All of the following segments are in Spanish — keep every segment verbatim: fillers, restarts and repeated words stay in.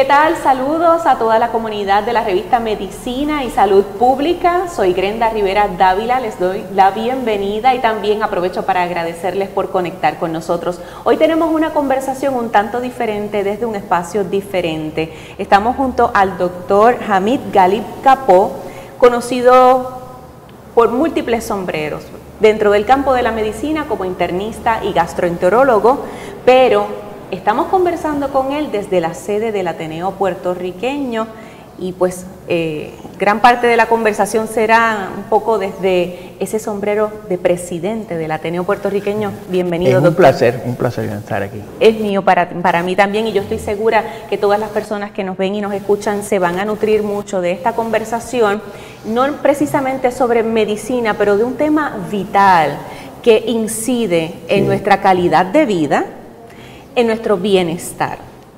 ¿qué tal? Saludos a toda la comunidad de la revista Medicina y Salud Pública. Soy Grenda Rivera Dávila, les doy la bienvenida y también aprovecho para agradecerles por conectar con nosotros. Hoy tenemos una conversación un tanto diferente desde un espacio diferente. Estamos junto al doctor Hamid Galib Capó, conocido por múltiples sombreros dentro del campo de la medicina como internista y gastroenterólogo, pero estamos conversando con él desde la sede del Ateneo puertorriqueño y pues eh, gran parte de la conversación será un poco desde ese sombrero de presidente del Ateneo puertorriqueño. Bienvenido, doctor. Es un placer, un placer estar aquí. Es mío para, para mí también, y yo estoy segura que todas las personas que nos ven y nos escuchan se van a nutrir mucho de esta conversación, no precisamente sobre medicina, pero de un tema vital que incide en sí. nuestra calidad de vida, en nuestro bienestar.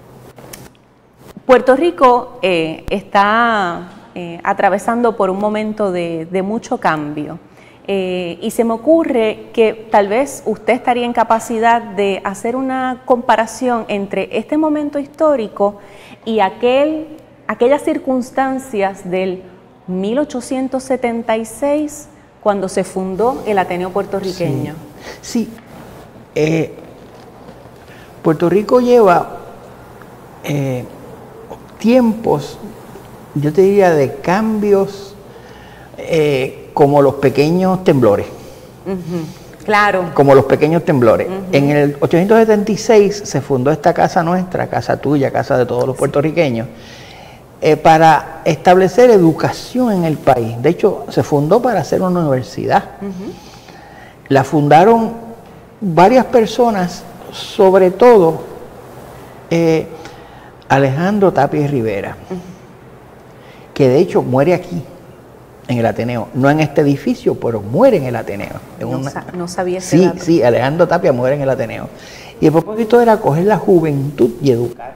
Puerto Rico eh, está eh, atravesando por un momento de, de mucho cambio eh, y se me ocurre que tal vez usted estaría en capacidad de hacer una comparación entre este momento histórico y aquel, aquellas circunstancias del mil ochocientos setenta y seis cuando se fundó el Ateneo puertorriqueño. Sí, sí. Eh, Puerto Rico lleva eh, tiempos, yo te diría, de cambios eh, como los pequeños temblores. Uh-huh. Claro. Como los pequeños temblores. Uh-huh. En el ochocientos setenta y seis se fundó esta casa nuestra, casa tuya, casa de todos los puertorriqueños, eh, para establecer educación en el país. De hecho, se fundó para hacer una universidad. Uh-huh. La fundaron varias personas, sobre todo eh, Alejandro Tapia Rivera, uh-huh. que de hecho muere aquí, en el Ateneo, no en este edificio, pero muere en el Ateneo. En no, una... sa no sabía ese Sí, dato. sí, Alejandro Tapia muere en el Ateneo. Y el propósito era coger la juventud y educarla.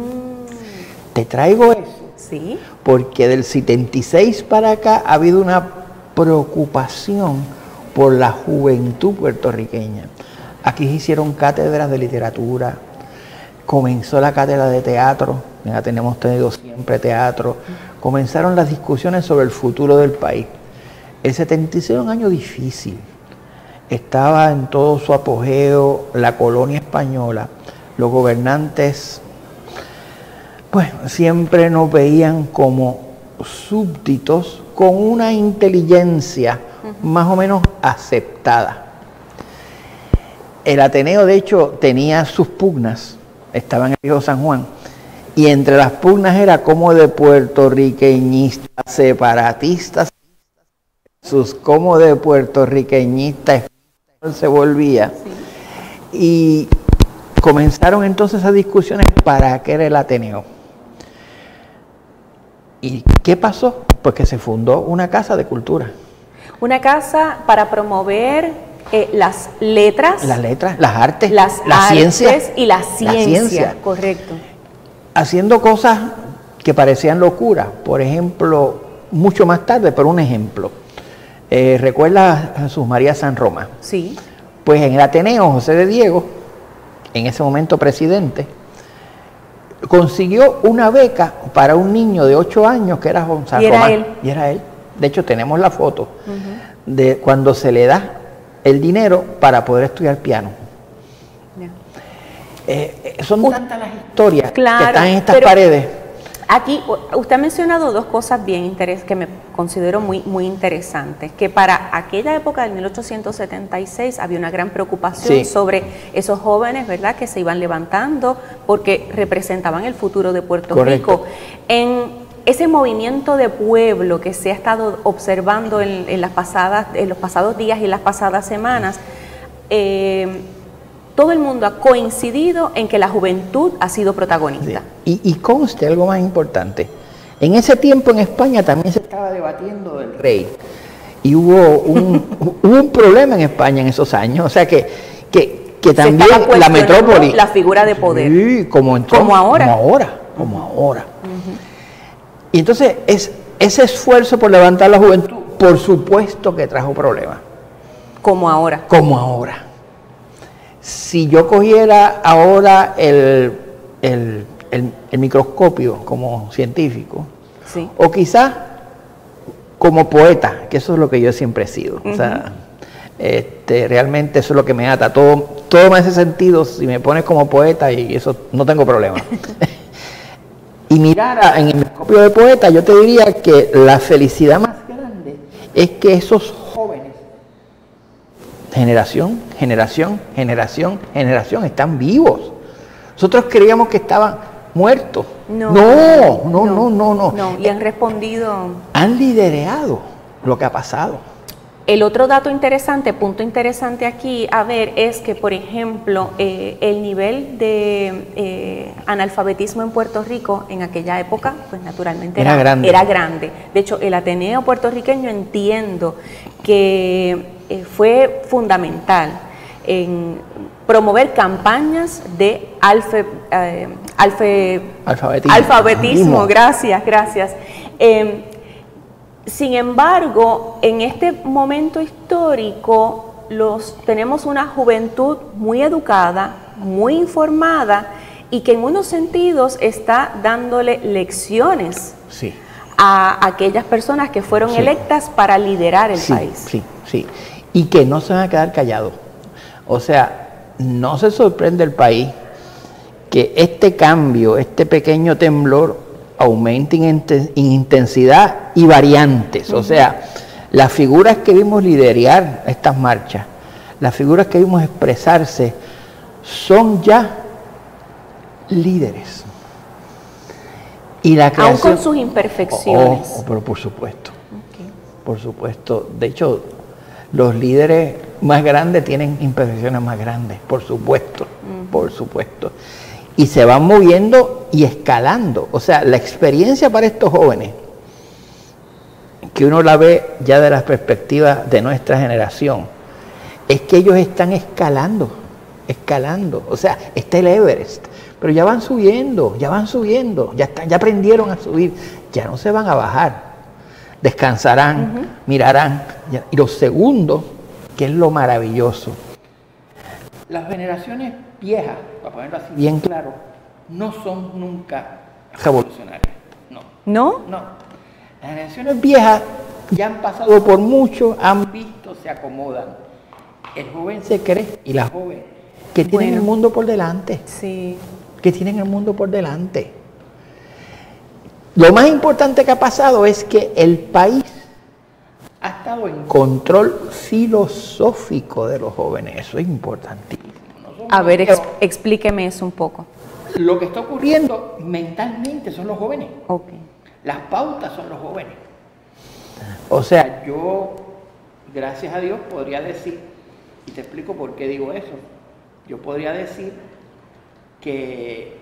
Mm. Te traigo eso, ¿sí? Porque del setenta y seis para acá ha habido una preocupación por la juventud puertorriqueña. Aquí se hicieron cátedras de literatura, comenzó la cátedra de teatro, ya tenemos tenido siempre teatro, comenzaron las discusiones sobre el futuro del país. El setenta y seis era un año difícil, estaba en todo su apogeo la colonia española, los gobernantes pues siempre nos veían como súbditos con una inteligencia uh-huh. más o menos aceptada. El Ateneo, de hecho, tenía sus pugnas, estaba en el viejo San Juan, y entre las pugnas era como de puertorriqueñistas, separatistas, sus como de puertorriqueñistas se volvía. Sí. Y comenzaron entonces esas discusiones para qué era el Ateneo. ¿Y qué pasó? Pues que se fundó una casa de cultura. Una casa para promover Eh, las letras, las letras, las artes, las la artes ciencia y la ciencia, la ciencia, correcto. Haciendo cosas que parecían locuras, por ejemplo, mucho más tarde, pero un ejemplo. Eh, ¿Recuerda a Jesús María San Roma? Sí. Pues en el Ateneo, José de Diego, en ese momento presidente, consiguió una beca para un niño de ocho años que era Gonzalo y era Román. él. Y era él. De hecho, tenemos la foto uh-huh. de cuando se le da el dinero para poder estudiar piano. Yeah. Eh, son uh, tantas las historias claro, que están en estas paredes. Aquí usted ha mencionado dos cosas bien interesantes que me considero muy, muy interesantes, que para aquella época del mil ochocientos setenta y seis había una gran preocupación sí. sobre esos jóvenes, ¿verdad?, que se iban levantando porque representaban el futuro de Puerto Correcto. Rico. En ese movimiento de pueblo que se ha estado observando en, en, las pasadas, en los pasados días y en las pasadas semanas, eh, todo el mundo ha coincidido en que la juventud ha sido protagonista. Sí. Y, y conste algo más importante. En ese tiempo en España también se estaba debatiendo del rey. Y hubo un, hubo un problema en España en esos años. O sea que, que, que también la metrópoli... La figura de poder. Sí, como, entró, como ahora. Como ahora. Como uh-huh. ahora. Uh-huh. Y entonces es, ese esfuerzo por levantar la juventud, por supuesto que trajo problemas. Como ahora. Como ahora. Si yo cogiera ahora el, el el, el microscopio como científico, sí. o quizás como poeta, que eso es lo que yo siempre he sido. Uh-huh. O sea, este, realmente eso es lo que me ata. Todo, todo me hace sentido si me pones como poeta y eso no tengo problema. Y mirar en el microscopio de poeta, yo te diría que la felicidad más grande es que esos jóvenes, generación, generación, generación, generación, están vivos. Nosotros creíamos que estaban muertos. No, no, no, no, no, no. No, y han respondido. Han liderado lo que ha pasado. El otro dato interesante, punto interesante aquí a ver, es que, por ejemplo, eh, el nivel de eh, analfabetismo en Puerto Rico en aquella época, pues naturalmente era, era, grande. era grande. De hecho, el Ateneo puertorriqueño entiendo que eh, fue fundamental en promover campañas de alfe, eh, alfe, alfabetismo. alfabetismo. Gracias, gracias. Eh, Sin embargo, en este momento histórico los, tenemos una juventud muy educada, muy informada y que en unos sentidos está dándole lecciones sí. a aquellas personas que fueron sí. electas para liderar el sí, país. Sí, sí, y que no se van a quedar callados. O sea, no se sorprende el país que este cambio, este pequeño temblor aumenta en intensidad y variantes. Uh-huh. O sea, las figuras que vimos liderar estas marchas, las figuras que vimos expresarse, son ya líderes. Y la creación, aún con sus imperfecciones. Oh, oh, pero por supuesto. Okay. Por supuesto. De hecho, los líderes más grandes tienen imperfecciones más grandes, por supuesto. Uh-huh. Por supuesto. Y se van moviendo y escalando. O sea, la experiencia para estos jóvenes, que uno la ve ya de la perspectiva de nuestra generación, es que ellos están escalando, escalando. O sea, está el Everest, pero ya van subiendo, ya van subiendo, ya, están, ya aprendieron a subir, ya no se van a bajar. Descansarán, uh-huh. mirarán. Ya. Y lo segundo, que es lo maravilloso, las generaciones viejas, para ponerlo así bien claro, no son nunca revolucionarias. No. ¿No? No. Las generaciones viejas ya han pasado por mucho, han visto, se acomodan. El joven se cree y la joven que tienen bueno, el mundo por delante. Sí. Que tienen el mundo por delante. Lo más importante que ha pasado es que el país ha estado en control filosófico de los jóvenes. Eso es importantísimo. A ver, ex, explíqueme eso un poco. Lo que está ocurriendo mentalmente son los jóvenes. Okay. Las pautas son los jóvenes. O sea, yo, gracias a Dios, podría decir, y te explico por qué digo eso, yo podría decir que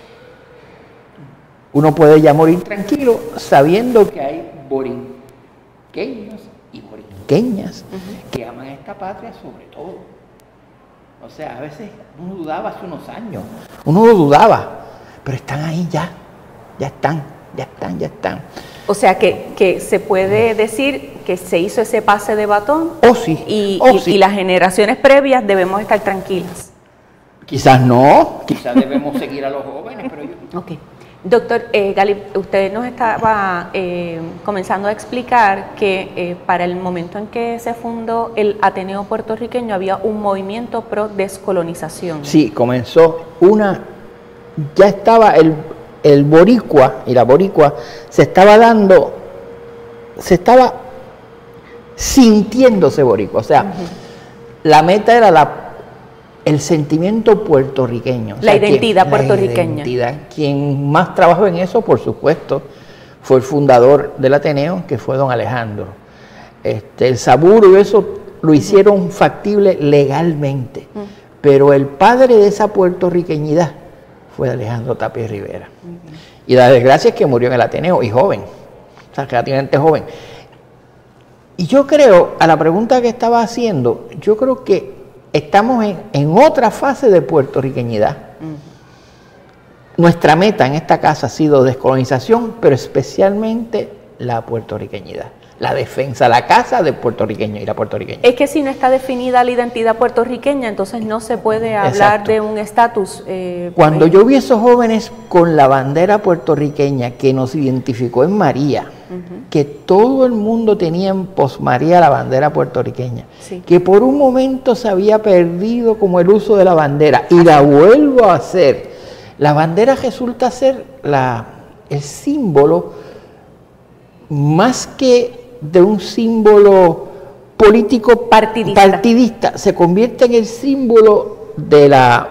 uno puede ya morir tranquilo sabiendo que hay borinqueños y borinqueñas uh-huh. que aman esta patria sobre todo. O sea, a veces uno dudaba hace unos años, uno lo dudaba, pero están ahí ya, ya están, ya están, ya están. O sea, que, que se puede decir que se hizo ese pase de batón oh, sí. y, oh, y, sí. y las generaciones previas debemos estar tranquilas. Quizás no, quizás debemos seguir a los jóvenes, pero yo... Ok. Doctor eh, Gali, usted nos estaba eh, comenzando a explicar que eh, para el momento en que se fundó el Ateneo puertorriqueño había un movimiento pro descolonización. Sí, comenzó una, ya estaba el, el boricua y la boricua se estaba dando, se estaba sintiéndose boricua, o sea, uh-huh. la meta era la el sentimiento puertorriqueño. La o sea, identidad quien, puertorriqueña. La identidad. Quien más trabajó en eso, por supuesto, fue el fundador del Ateneo, que fue don Alejandro. Este, el Saburo y eso lo hicieron uh-huh. factible legalmente. Uh-huh. Pero el padre de esa puertorriqueñidad fue Alejandro Tapia Rivera. Uh-huh. Y la desgracia es que murió en el Ateneo y joven. O sea, relativamente joven. Y yo creo, a la pregunta que estaba haciendo, yo creo que estamos en, en otra fase de puertorriqueñidad. Uh-huh. Nuestra meta en esta casa ha sido descolonización, pero especialmente la puertorriqueñidad. la defensa, la casa del puertorriqueño y la puertorriqueña. Es que si no está definida la identidad puertorriqueña, entonces no se puede hablar Exacto. de un estatus. Eh, Cuando eh, yo vi esos jóvenes con la bandera puertorriqueña que nos identificó en María, uh-huh. que todo el mundo tenía en posmaría la bandera puertorriqueña, sí. que por un momento se había perdido como el uso de la bandera, y la vuelvo a hacer. La bandera resulta ser la, el símbolo, más que de un símbolo político partidista. partidista, se convierte en el símbolo de la,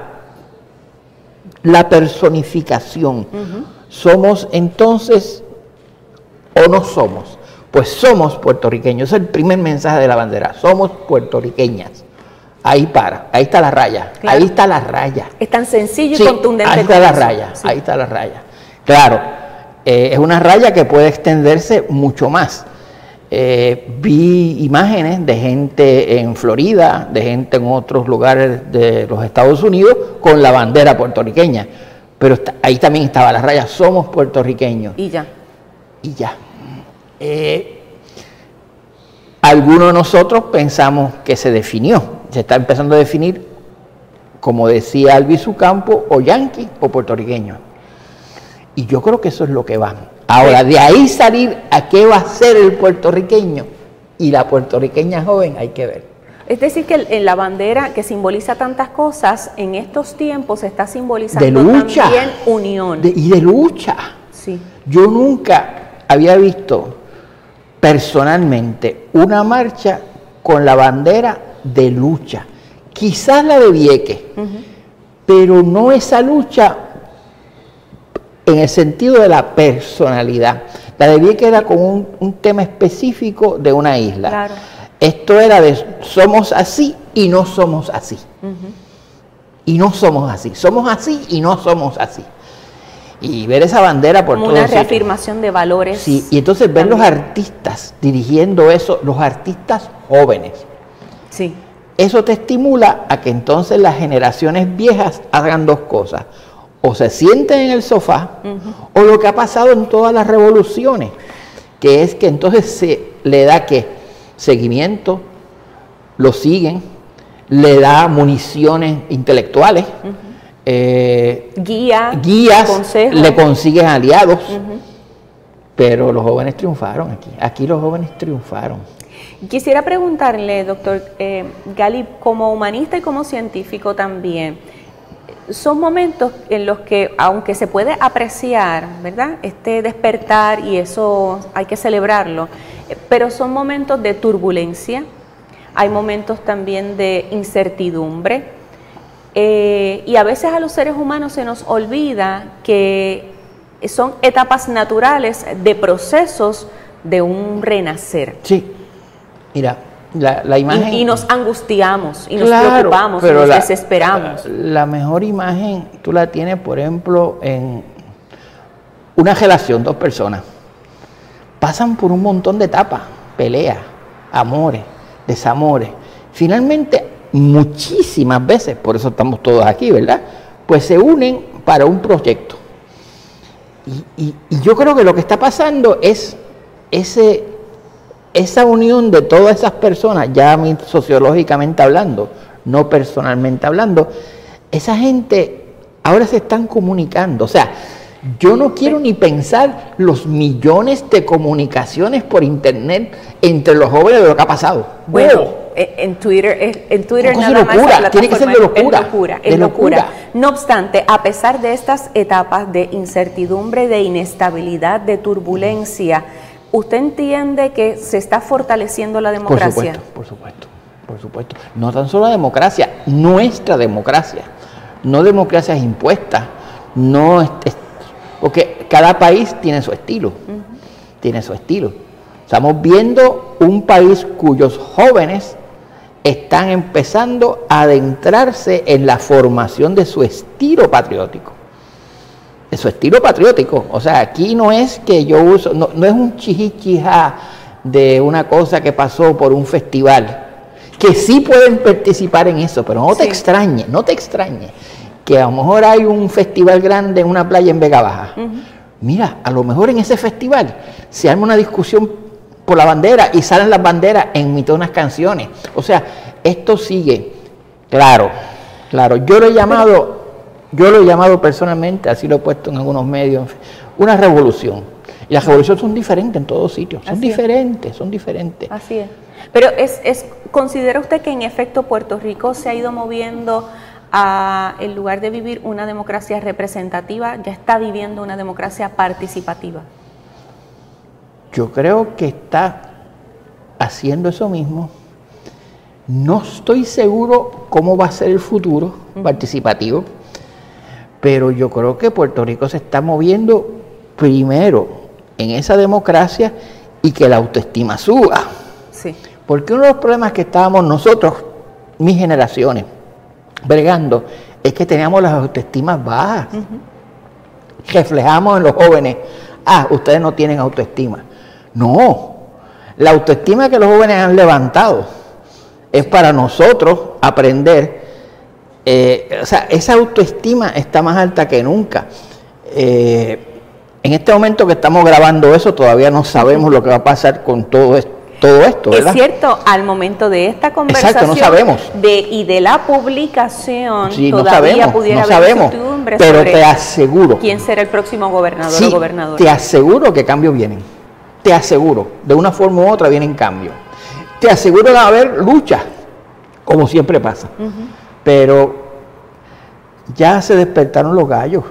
la personificación. Uh-huh. Somos entonces, o no somos, pues somos puertorriqueños. Es el primer mensaje de la bandera, somos puertorriqueñas. Ahí para, ahí está la raya, claro. ahí está la raya. Es tan sencillo sí, y contundente. Ahí está la raya, sí. ahí está la raya. Claro, eh, es una raya que puede extenderse mucho más. Eh, vi imágenes de gente en Florida, de gente en otros lugares de los Estados Unidos con la bandera puertorriqueña, pero está, ahí también estaba la raya, somos puertorriqueños. Y ya. Y ya. Eh, algunos de nosotros pensamos que se definió, se está empezando a definir, como decía Albizu Campos, o yanqui o puertorriqueño. Y yo creo que eso es lo que va. Ahora, de ahí salir a qué va a ser el puertorriqueño y la puertorriqueña joven, hay que ver. Es decir, que en la bandera que simboliza tantas cosas, en estos tiempos está simbolizando de lucha, también unión. De, y de lucha. Sí. Yo nunca había visto personalmente una marcha con la bandera de lucha. Quizás la de Vieques, uh-huh. pero no esa lucha en el sentido de la personalidad. La de Vieques era con un, un tema específico de una isla. Claro. Esto era de somos así y no somos así. Uh-huh. Y no somos así. Somos así y no somos así. Y ver esa bandera por como todo una reafirmación de valores. Sí, y entonces ver también. Los artistas dirigiendo eso, los artistas jóvenes. Sí. Eso te estimula a que entonces las generaciones viejas hagan dos cosas. O se sienten en el sofá, uh-huh. o lo que ha pasado en todas las revoluciones, que es que entonces se le da ¿qué? Seguimiento, lo siguen, le da municiones intelectuales, uh-huh. eh, Guía, guías, consejo. Le consiguen aliados, uh-huh. pero los jóvenes triunfaron aquí, aquí los jóvenes triunfaron. Quisiera preguntarle, doctor eh, Gali, como humanista y como científico también, son momentos en los que, aunque se puede apreciar, ¿verdad?, este despertar, y eso hay que celebrarlo, pero son momentos de turbulencia, hay momentos también de incertidumbre, eh, y a veces a los seres humanos se nos olvida que son etapas naturales de procesos de un renacer. Sí, mira, La, la imagen, y, y nos angustiamos, y nos claro, preocupamos, y nos la, desesperamos. La mejor imagen tú la tienes, por ejemplo, en una relación, dos personas. Pasan por un montón de etapas, peleas, amores, desamores. Finalmente, muchísimas veces, por eso estamos todos aquí, ¿verdad?, pues se unen para un proyecto. Y, y, y yo creo que lo que está pasando es ese... esa unión de todas esas personas, ya sociológicamente hablando, no personalmente hablando, esa gente ahora se están comunicando. O sea, yo no quiero ni pensar los millones de comunicaciones por internet entre los jóvenes de lo que ha pasado. Bueno, wow. en Twitter, en Twitter no, nada locura, más tiene que ser de locura, es locura, es de locura. locura. No obstante, a pesar de estas etapas de incertidumbre, de inestabilidad, de turbulencia, ¿usted entiende que se está fortaleciendo la democracia? Por supuesto, por supuesto, por supuesto. No tan solo la democracia, nuestra democracia. No democracias impuestas, no es, es, porque cada país tiene su estilo, uh-huh. tiene su estilo. Estamos viendo un país cuyos jóvenes están empezando a adentrarse en la formación de su estilo patriótico. De su estilo patriótico. O sea, aquí no es que yo uso, no, no es un chijichija de una cosa que pasó por un festival, que sí pueden participar en eso, pero no te sí. extrañe, no te extrañe, que a lo mejor hay un festival grande en una playa en Vega Baja. Uh-huh. Mira, a lo mejor en ese festival se arma una discusión por la bandera y salen las banderas en mitad de unas canciones. O sea, esto sigue. Claro, claro. Yo lo he llamado, yo lo he llamado personalmente, así lo he puesto en algunos medios, una revolución. Y las revoluciones son diferentes en todos sitios. Son Así diferentes, es. son diferentes. Así es. Pero es, es, ¿considera usted que en efecto Puerto Rico se ha ido moviendo a, en lugar de vivir una democracia representativa, ya está viviendo una democracia participativa? Yo creo que está haciendo eso mismo. No estoy seguro cómo va a ser el futuro uh-huh. participativo, pero yo creo que Puerto Rico se está moviendo primero en esa democracia y que la autoestima suba. Sí. Porque uno de los problemas que estábamos nosotros, mis generaciones, bregando, es que teníamos las autoestimas bajas. Uh-huh. Reflejamos en los jóvenes, ah, ustedes no tienen autoestima. No, la autoestima que los jóvenes han levantado es para nosotros aprender, eh, o sea, esa autoestima está más alta que nunca. Eh, en este momento que estamos grabando eso, todavía no sabemos lo que va a pasar con todo esto. Todo esto, ¿verdad? Es cierto, al momento de esta conversación Exacto, no sabemos. De, y de la publicación, sí, todavía no sabemos, pudiera no haber sabemos, incertidumbre pero sobre te aseguro, quién será el próximo gobernador sí, o gobernadora. Te aseguro que cambios vienen, te aseguro, de una forma u otra vienen cambios. Te aseguro que va a haber lucha, como siempre pasa, uh-huh. pero ya se despertaron los gallos.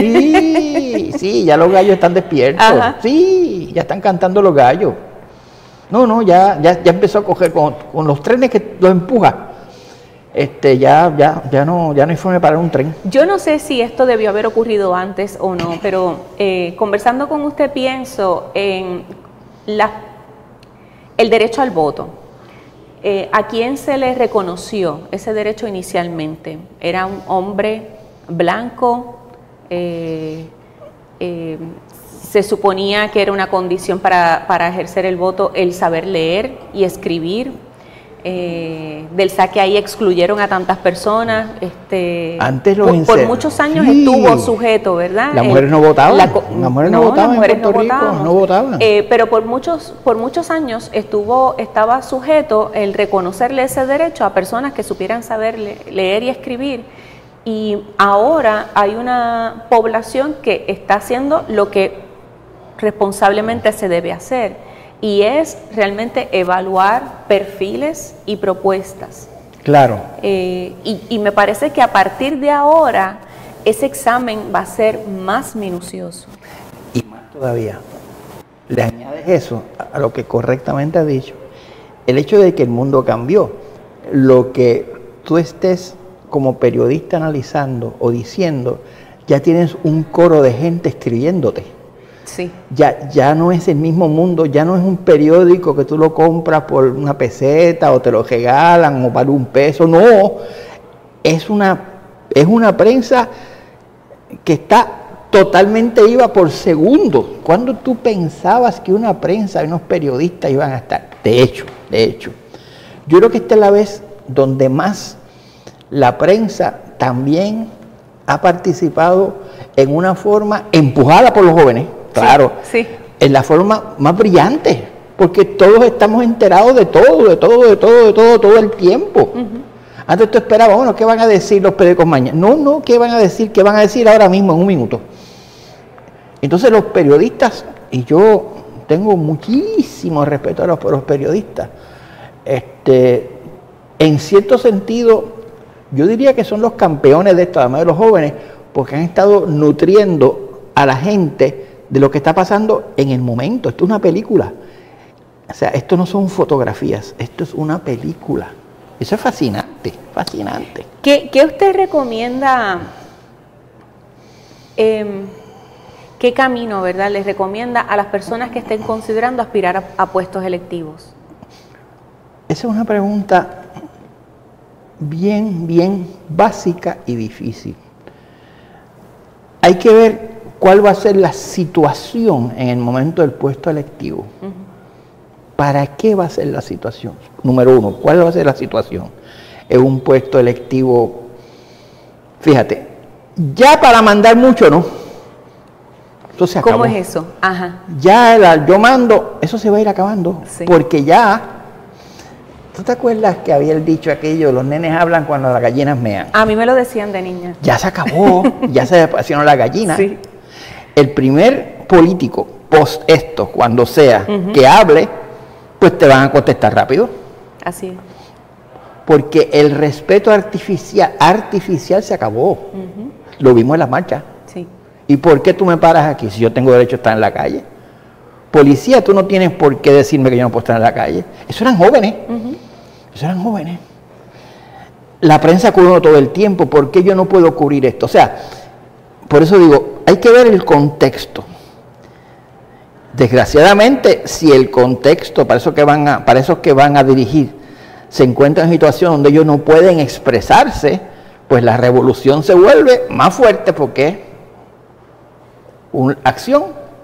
Sí, sí, ya los gallos están despiertos. Ajá. Sí, ya están cantando los gallos. No, no, ya, ya, ya empezó a coger con, con los trenes que los empuja. Este, ya, ya, ya no, ya no hay forma de parar un tren. Yo no sé si esto debió haber ocurrido antes o no, pero eh, conversando con usted pienso en la, el derecho al voto. Eh, ¿A quién se le reconoció ese derecho inicialmente? ¿Era un hombre blanco? Eh, eh, Se suponía que era una condición para, para ejercer el voto el saber leer y escribir. Eh, del saque ahí excluyeron a tantas personas. Este, Antes lo por, por muchos años sí. estuvo sujeto, ¿verdad? Las mujeres no votaban. La, las mujeres no, no votaban las mujeres en Puerto no Rico, votábamos. no votaban. Eh, pero por muchos, por muchos años estuvo, estaba sujeto el reconocerle ese derecho a personas que supieran saber le, leer y escribir. Y ahora hay una población que está haciendo lo que responsablemente se debe hacer, y es realmente evaluar perfiles y propuestas. Claro. Eh, y, y me parece que a partir de ahora ese examen va a ser más minucioso. Y más todavía, le añades eso a lo que correctamente has dicho, el hecho de que el mundo cambió, lo que tú estés como periodista analizando o diciendo, ya tienes un coro de gente escribiéndote. Sí. Ya, ya no es el mismo mundo, ya no es un periódico que tú lo compras por una peseta o te lo regalan o vale un peso, no, es una, es una prensa que está totalmente iba por segundo. ¿Cuándo tú pensabas que una prensa y unos periodistas iban a estar? De hecho, de hecho, yo creo que esta es la vez donde más la prensa también ha participado en una forma empujada por los jóvenes. Claro, sí, sí. En la forma más brillante, porque todos estamos enterados de todo, de todo, de todo, de todo, todo el tiempo. Uh-huh. Antes tú esperabas, bueno, ¿qué van a decir los periódicos mañana? No, no, ¿qué van a decir? ¿Qué van a decir ahora mismo en un minuto? Entonces los periodistas, y yo tengo muchísimo respeto a los, a los periodistas, este, en cierto sentido, yo diría que son los campeones de esto, además de los jóvenes, porque han estado nutriendo a la gente de lo que está pasando en el momento. Esto es una película. O sea, esto no son fotografías, esto es una película. Eso es fascinante, fascinante. ¿Qué, qué usted recomienda, eh, qué camino, verdad, les recomienda a las personas que estén considerando aspirar a, a puestos electivos? Esa es una pregunta bien, bien básica y difícil. Hay que ver cuál va a ser la situación en el momento del puesto electivo. Uh-huh. ¿Para qué va a ser la situación? Número uno, ¿cuál va a ser la situación? Es un puesto electivo, fíjate, ya para mandar mucho, ¿no? Eso se acabó. ¿Cómo es eso? Ajá. Ya el yo mando, eso se va a ir acabando. Sí. Porque ya, ¿tú te acuerdas que había el dicho aquello, los nenes hablan cuando las gallinas mean? A mí me lo decían de niña. Ya se acabó, ya se despacionó la gallina. Sí. El primer político, post esto, cuando sea, uh-huh. que hable, pues te van a contestar rápido. Así es. Porque el respeto artificial, artificial se acabó. Uh-huh. Lo vimos en las marchas. Sí. ¿Y por qué tú me paras aquí si yo tengo derecho a estar en la calle? Policía, tú no tienes por qué decirme que yo no puedo estar en la calle. Eso eran jóvenes. Uh-huh. Eso eran jóvenes. La prensa cubrió todo el tiempo. ¿Por qué yo no puedo cubrir esto? O sea, por eso digo, hay que ver el contexto. Desgraciadamente, si el contexto para esos que van a, para esos que van a dirigir se encuentran en situación donde ellos no pueden expresarse, pues la revolución se vuelve más fuerte porque una acción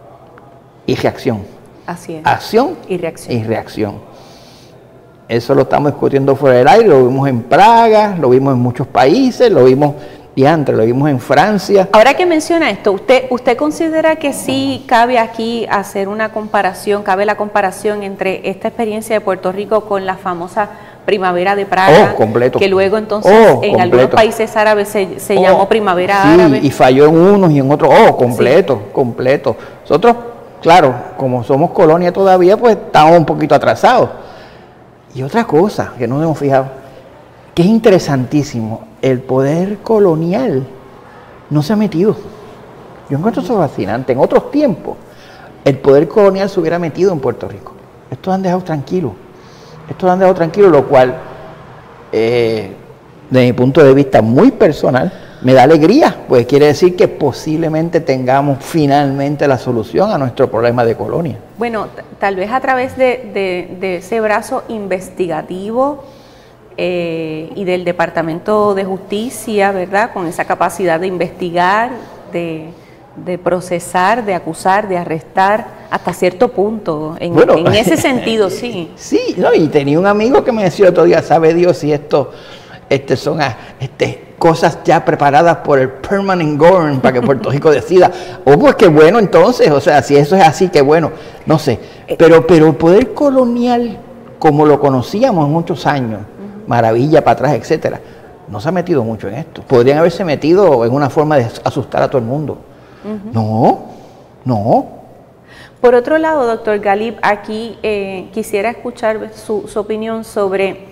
y reacción. Así es. Acción y reacción. y reacción. Eso lo estamos discutiendo fuera del aire, lo vimos en Praga, lo vimos en muchos países, lo vimos diantre, lo vimos en Francia. Ahora que menciona esto, ¿usted, usted considera que sí cabe aquí hacer una comparación, cabe la comparación entre esta experiencia de Puerto Rico con la famosa Primavera de Praga, oh, completo. que luego entonces oh, en completo. algunos países árabes se, se oh, llamó Primavera sí, Árabe? Y falló en unos y en otros, oh, completo, sí. completo. Nosotros, claro, como somos colonia todavía, pues estamos un poquito atrasados. Y otra cosa que no nos hemos fijado, que es interesantísimo, el poder colonial no se ha metido. Yo encuentro eso fascinante. En otros tiempos, el poder colonial se hubiera metido en Puerto Rico. Estos han dejado tranquilos. Estos han dejado tranquilos, lo cual, eh, desde mi punto de vista muy personal, me da alegría, pues quiere decir que posiblemente tengamos finalmente la solución a nuestro problema de colonia. Bueno, tal vez a través de, de, de ese brazo investigativo eh, y del Departamento de Justicia, ¿verdad? Con esa capacidad de investigar, de, de procesar, de acusar, de arrestar, hasta cierto punto, en, bueno, en ese sentido, sí. Sí, no, y tenía un amigo que me decía otro día, sabe Dios si esto este, son este, cosas ya preparadas por el permanent government para que Puerto Rico decida. Oh, pues qué bueno entonces, o sea, si eso es así, qué bueno, no sé. Pero, pero el poder colonial, como lo conocíamos muchos años, uh-huh. maravilla para atrás, etcétera, no se ha metido mucho en esto. Podrían haberse metido en una forma de asustar a todo el mundo. Uh-huh. No, no. Por otro lado, doctor Galib, aquí eh, quisiera escuchar su, su opinión sobre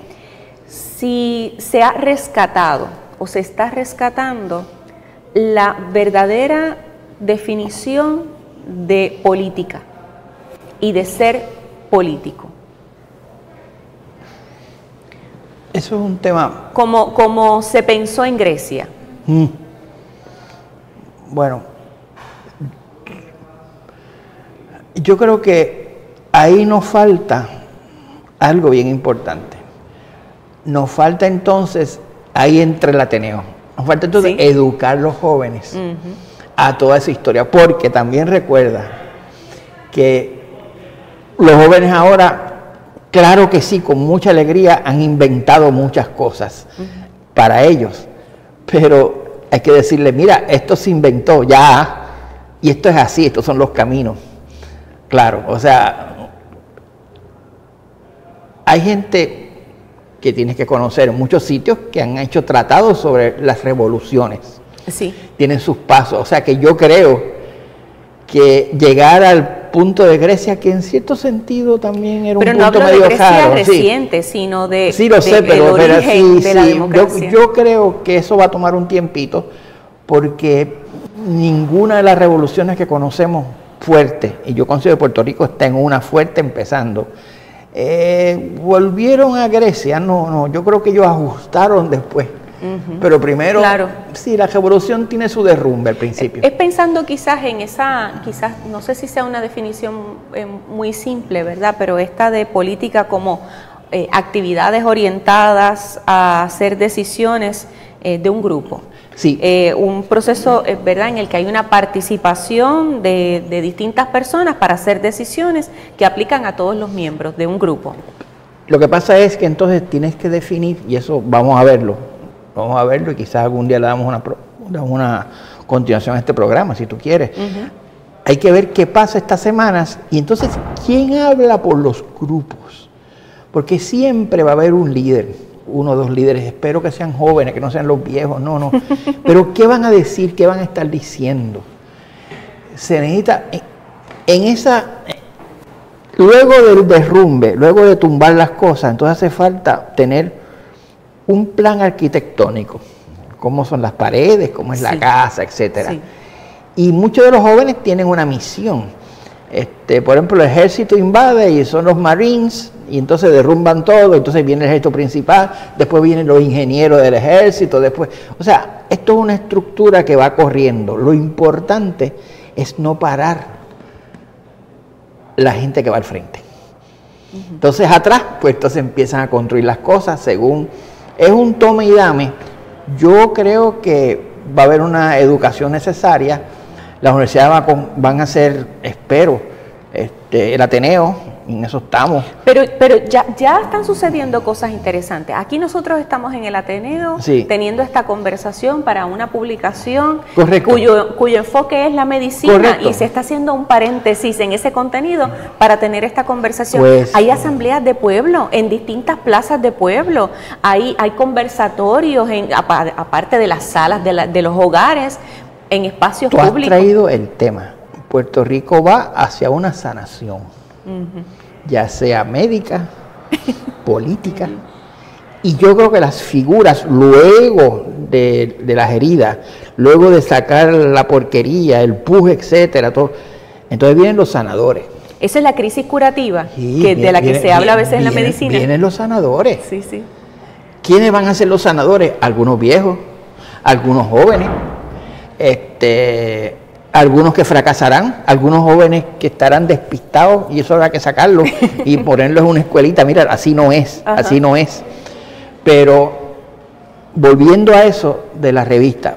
si se ha rescatado o se está rescatando la verdadera definición de política y de ser político. Eso es un tema... Como, como se pensó en Grecia. Mm. Bueno, yo creo que ahí nos falta algo bien importante. Nos falta entonces, ahí entre el Ateneo, nos falta entonces ¿sí? educar a los jóvenes uh-huh. a toda esa historia, porque también recuerda que los jóvenes ahora, claro que sí, con mucha alegría han inventado muchas cosas uh-huh. para ellos, pero hay que decirle, mira, esto se inventó ya, y esto es así, estos son los caminos. Claro, o sea, hay gente que tienes que conocer en muchos sitios que han hecho tratados sobre las revoluciones. Sí. Tienen sus pasos. O sea que yo creo que llegar al punto de Grecia, que en cierto sentido también era pero un no punto hablo medio de Grecia raro. reciente, sí. sino de, sí, lo de sé, pero, el pero origen sí, de la sí. democracia. Yo, yo creo que eso va a tomar un tiempito, porque ninguna de las revoluciones que conocemos fuerte, y yo considero que Puerto Rico está en una fuerte empezando, eh, volvieron a Grecia, no, no, yo creo que ellos ajustaron después, uh-huh. pero primero, claro. sí, la revolución tiene su derrumbe al principio. Es pensando quizás en esa, quizás, no sé si sea una definición eh, muy simple, ¿verdad? Pero esta de política como eh, actividades orientadas a hacer decisiones eh, de un grupo. Sí. Eh, un proceso, eh, ¿verdad?, en el que hay una participación de, de distintas personas para hacer decisiones que aplican a todos los miembros de un grupo. Lo que pasa es que entonces tienes que definir, y eso vamos a verlo, vamos a verlo y quizás algún día le damos una, una continuación a este programa, si tú quieres. Uh-huh. hay que ver qué pasa estas semanas y entonces, ¿quién habla por los grupos? Porque siempre va a haber un líder, uno o dos líderes, espero que sean jóvenes, que no sean los viejos, no, no. Pero ¿qué van a decir? ¿Qué van a estar diciendo? Se necesita, en esa, luego del derrumbe, luego de tumbar las cosas, entonces hace falta tener un plan arquitectónico, cómo son las paredes, cómo es sí. la casa, etcétera. Sí. Y muchos de los jóvenes tienen una misión. Este, por ejemplo, el ejército invade y son los Marines, y entonces derrumban todo, entonces viene el ejército principal, después vienen los ingenieros del ejército, después... O sea, esto es una estructura que va corriendo. Lo importante es no parar la gente que va al frente. Uh-huh. Entonces atrás, pues entonces empiezan a construir las cosas según... Es un tome y dame. Yo creo que va a haber una educación necesaria. Las universidades van a ser, espero, este, el Ateneo, en eso estamos. Pero, pero ya, ya están sucediendo cosas interesantes. Aquí nosotros estamos en el Ateneo sí. teniendo esta conversación para una publicación cuyo, cuyo enfoque es la medicina. Correcto. Y se está haciendo un paréntesis en ese contenido para tener esta conversación. Pues, hay asambleas de pueblo en distintas plazas de pueblo, hay, hay conversatorios en, aparte de las salas de, la, de los hogares, en espacios Tú públicos. Tú has traído el tema. Puerto Rico va hacia una sanación, uh-huh. ya sea médica, política, uh-huh. y yo creo que las figuras, luego de, de las heridas, luego de sacar la porquería, el puje, etcétera, todo, entonces vienen los sanadores. Esa es la crisis curativa, sí, que, viene, de la que viene, se habla viene, a veces viene, en la medicina. Vienen los sanadores. Sí, sí. ¿Quiénes van a ser los sanadores? Algunos viejos, algunos jóvenes. Este, algunos que fracasarán, algunos jóvenes que estarán despistados y eso habrá que sacarlo y ponerlos en una escuelita. Mira, así no es, Ajá. así no es. Pero volviendo a eso de la revista,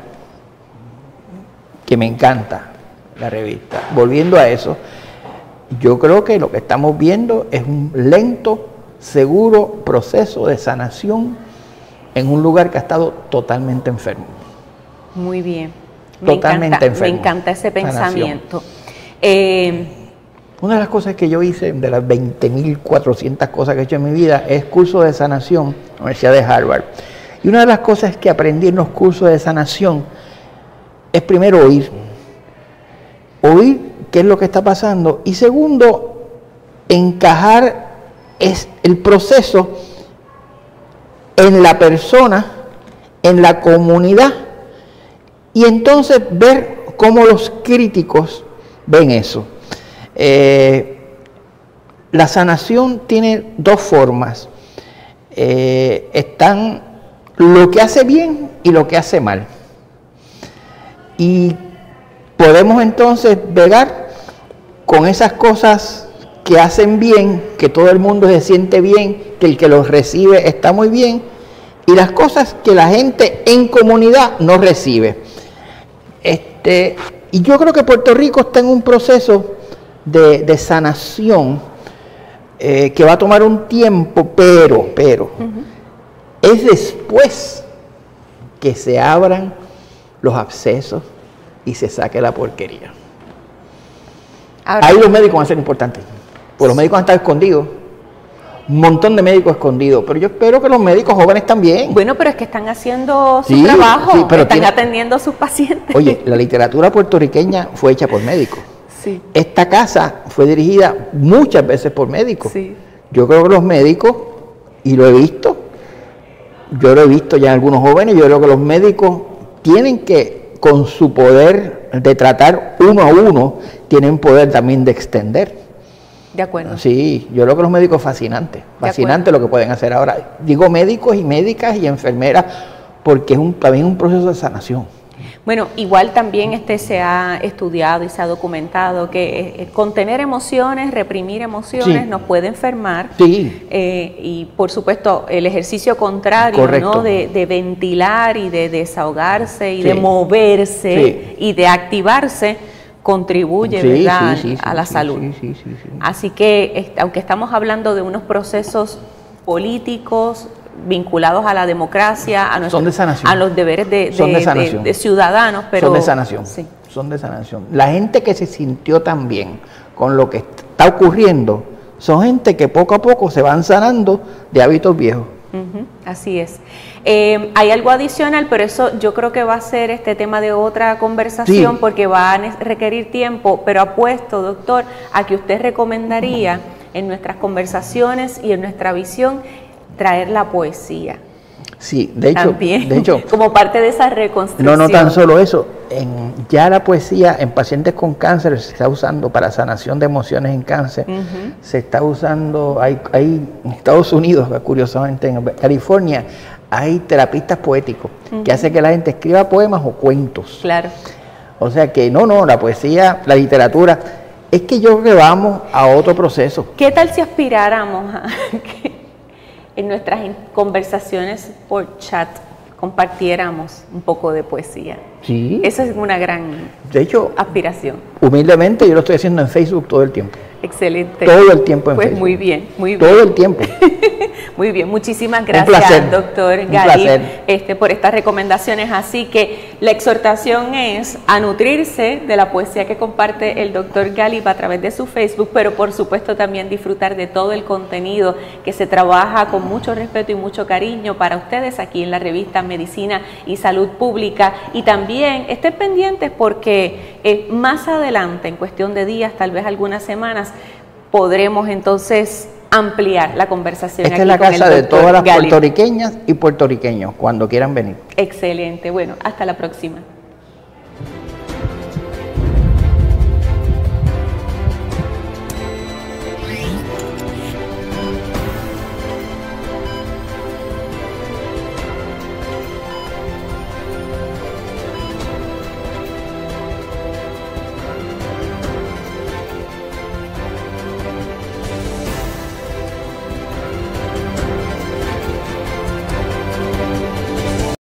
que me encanta la revista, volviendo a eso, yo creo que lo que estamos viendo es un lento, seguro proceso de sanación en un lugar que ha estado totalmente enfermo. Muy bien. Me Totalmente encanta, enfermo. Me encanta ese pensamiento. Eh, Una de las cosas que yo hice, de las veinte mil cuatrocientas cosas que he hecho en mi vida, es curso de sanación en la Universidad de Harvard. Y una de las cosas que aprendí en los cursos de sanación es primero oír. Oír qué es lo que está pasando. Y segundo, encajar es el proceso en la persona, en la comunidad, y entonces ver cómo los críticos ven eso. Eh, la sanación tiene dos formas. Eh, están lo que hace bien y lo que hace mal. Y podemos entonces velar con esas cosas que hacen bien, que todo el mundo se siente bien, que el que los recibe está muy bien, y las cosas que la gente en comunidad no recibe. Este, y yo creo que Puerto Rico está en un proceso de, de sanación eh, que va a tomar un tiempo, pero, pero, uh-huh. es después que se abran los abscesos y se saque la porquería. Ahora, ahí los médicos van a ser importantes, porque los médicos van a estar escondidos. Un montón de médicos escondidos, pero yo espero que los médicos jóvenes también. Bueno, pero es que están haciendo su sí, trabajo, sí, pero están tiene... atendiendo a sus pacientes. Oye, la literatura puertorriqueña fue hecha por médicos. Sí. Esta casa fue dirigida muchas veces por médicos. Sí. Yo creo que los médicos, y lo he visto, yo lo he visto ya en algunos jóvenes, yo creo que los médicos tienen que, con su poder de tratar uno a uno, tienen poder también de extender. De acuerdo. Sí, yo creo que los médicos fascinantes, fascinante lo que pueden hacer ahora. Digo médicos y médicas y enfermeras, porque es un, también un proceso de sanación. Bueno, igual también este se ha estudiado y se ha documentado que eh, contener emociones, reprimir emociones sí. nos puede enfermar. Sí. Eh, y por supuesto el ejercicio contrario, Correcto. ¿no? De, de ventilar y de desahogarse y sí. de moverse sí. y de activarse contribuye sí, ¿verdad? Sí, sí, a la sí, salud. Sí, sí, sí, sí. Así que aunque estamos hablando de unos procesos políticos, vinculados a la democracia, a, nuestro, son de sanación. a los deberes de, son de, de, sanación. de, de ciudadanos. Pero, son de sanación. Sí. Son de sanación. La gente que se sintió tan bien con lo que está ocurriendo son gente que poco a poco se van sanando de hábitos viejos. Uh-huh, así es. Eh, hay algo adicional, pero eso yo creo que va a ser este tema de otra conversación, sí, porque va a requerir tiempo, pero apuesto, doctor, a que usted recomendaría en nuestras conversaciones y en nuestra visión traer la poesía. Sí, de hecho, también, de hecho, como parte de esa reconstrucción. No, no tan solo eso, en, ya la poesía en pacientes con cáncer se está usando para sanación de emociones en cáncer, uh-huh. se está usando, hay, hay en Estados Unidos, curiosamente en California, hay terapistas poéticos, uh-huh. que hacen que la gente escriba poemas o cuentos. Claro. O sea que no, no, la poesía, la literatura, es que yo creo que vamos a otro proceso. ¿Qué tal si aspiráramos a que en nuestras conversaciones por chat compartiéramos un poco de poesía? Sí. Esa es una gran de hecho, aspiración. Humildemente yo lo estoy haciendo en Facebook todo el tiempo. Excelente. Todo el tiempo en pues Facebook. Muy bien, muy bien. Todo el tiempo. Muy bien, muchísimas gracias, doctor Gali, este, por estas recomendaciones. Así que la exhortación es a nutrirse de la poesía que comparte el doctor Gali a través de su Facebook, pero por supuesto también disfrutar de todo el contenido que se trabaja con mucho respeto y mucho cariño para ustedes aquí en la revista Medicina y Salud Pública. Y también estén pendientes porque eh, más adelante, en cuestión de días, tal vez algunas semanas, podremos entonces ampliar la conversación. Esta aquí es la con casa el de todas las Gali. puertorriqueñas y puertorriqueños, cuando quieran venir. Excelente. Bueno, hasta la próxima.